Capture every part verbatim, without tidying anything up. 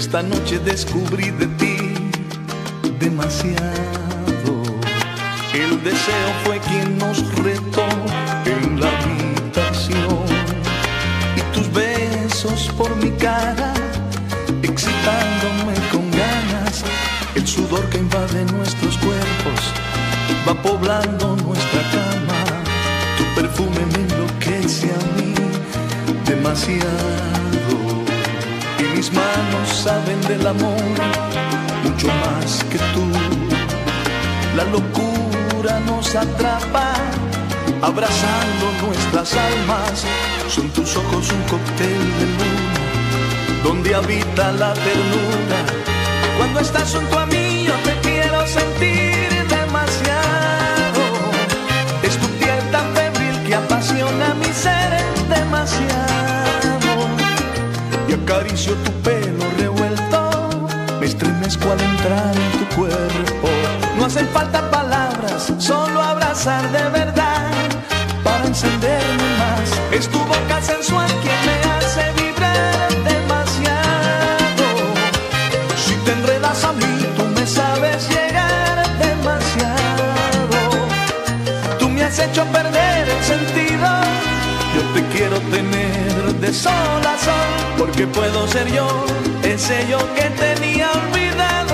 esta noche descubrí de ti demasiado. El deseo fue quien nos retó en la habitación, y tus besos por mi cara, excitándome con ganas. El sudor que invade nuestros cuerpos va poblando nuestra cama. Tu perfume me enloquece a mí demasiado, y mis manos saben del amor mucho más que tú. La locura nos atrapa, abrazando nuestras almas. Son tus ojos un cóctel de luna, donde habita la ternura. Cuando estás junto a mí yo te quiero sentir demasiado. Es tu piel tan febril que apasiona mi ser demasiado. Y acaricio tu pelo revuelto, me estremezco al entrar en tu cuerpo. No hacen falta palabras, solo abrazar de verdad para encenderme más. Es tu boca sensual quien me hace vibrar demasiado. Si te enredas a mí, tú me sabes llegar demasiado. Tú me has hecho perder el sentido. Yo te quiero tener de sol a sol, porque puedo ser yo, ese yo que tenía olvidado.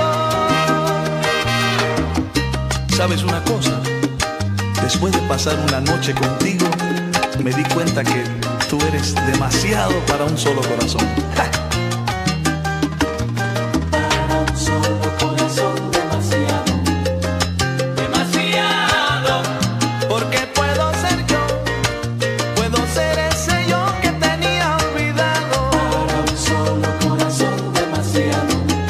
¿Sabes una cosa? Después de pasar una noche contigo, me di cuenta que tú eres demasiado para un solo corazón. ¡Ja! Para un solo corazón, demasiado, demasiado. Porque puedo ser yo, puedo ser ese yo que tenía olvidado. Para un solo corazón, demasiado,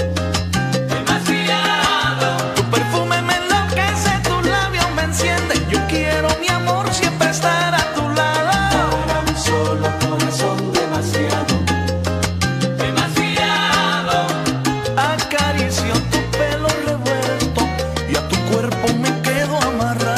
demasiado. Tu perfume me enloquece, tu labio me enciende. Yo quiero, mi amor, siempre estar a tu lado. Para un solo corazón, demasiado, demasiado. Acaricio tu pelo revuelto y a tu cuerpo me quedo amarrado.